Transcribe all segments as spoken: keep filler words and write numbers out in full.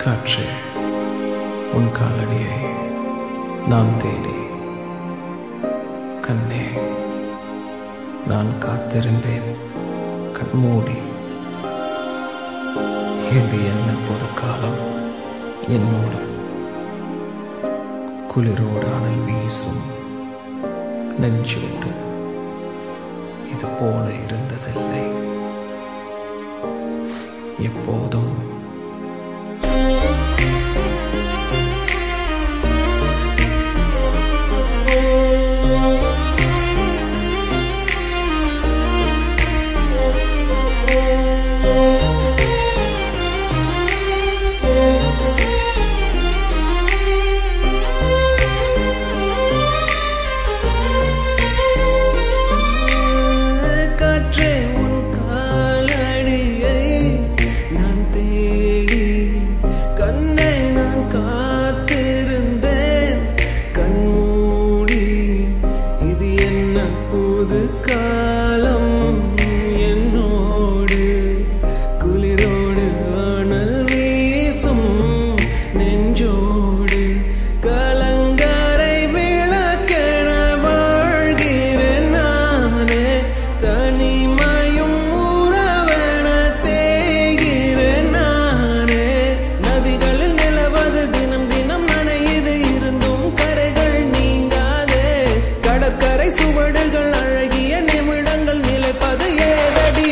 காற்றே உன் காலடியை நான் தேடி, கண்ணே நான் காத்திருந்தேன் கண்மூடி. இது என்ன பொது காலம் என்னோடு குளிரோடு அனல் வீசும் நெஞ்சோடு இது போல இருந்ததில்லை எப்போதும். புது காலம் என்னோடு குளிரோடு அனல் வீசும் நெஞ்சோடு கலங்கரை விளக்கென வாழ்கிறேன் நானே. தனிமையும் உறவென தேய்கிறேன் நானே. நதிகளில் நிலவது தினம் தினம் நனையுது இருந்தும் கரைகள் நீங்காதே. கடற்கரை சுவடுகள் அழகிய நிமிடங்கள் நிலைப்பது ஏதடி.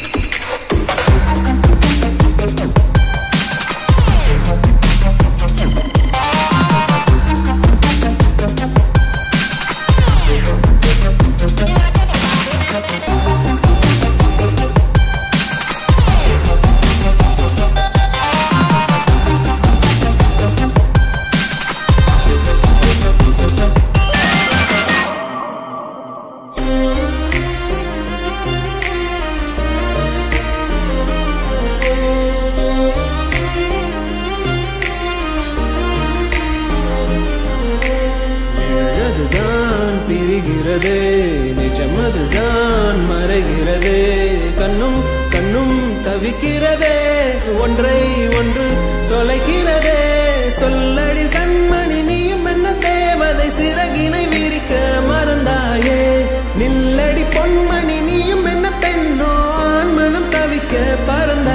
பிரிகிறதே நிஜமதுதான் மறைகிறதே. கண்ணும் கண்ணும் தவிக்கிறதே, ஒன்றை ஒன்று தொலைக்கிறதே. சொல்லடி கண்மணி நீயும் என்ன தேவதை, சிறகினை விரிக்க மறந்தாயே. நில்லடி பொன்மணி நீயும் என்ன பெண்ணோ, மனம் தவிக்க பறந்த